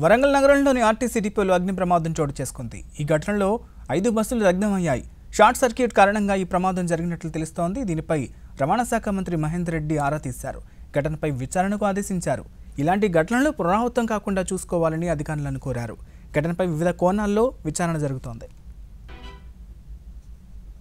వరంగల్ నగరంలోని ఆర్టీసీ డిపోలో అగ్ని ప్రమాదం చోటు చేసుకుంది. ఈ ఘటనలో 5 బస్సులు దగ్ధమయ్యాయి. షార్ట్ సర్క్యూట్ కారణంగా ఈ ప్రమాదం జరిగినట్లు తెలుస్తోంది. దీనిపై రవాణా శాఖ మంత్రి మహేందర్ రెడ్డి ఆరా తీశారు. ఘటనపై విచారణకు ఆదేశించారు. ఇలాంటి ఘటనలు పునరావృతం కాకుండా చూసుకోవాలని అధికారులను కోరారు. ఘటనపై వివిధ కోణాల్లో విచారణ జరుగుతోంది.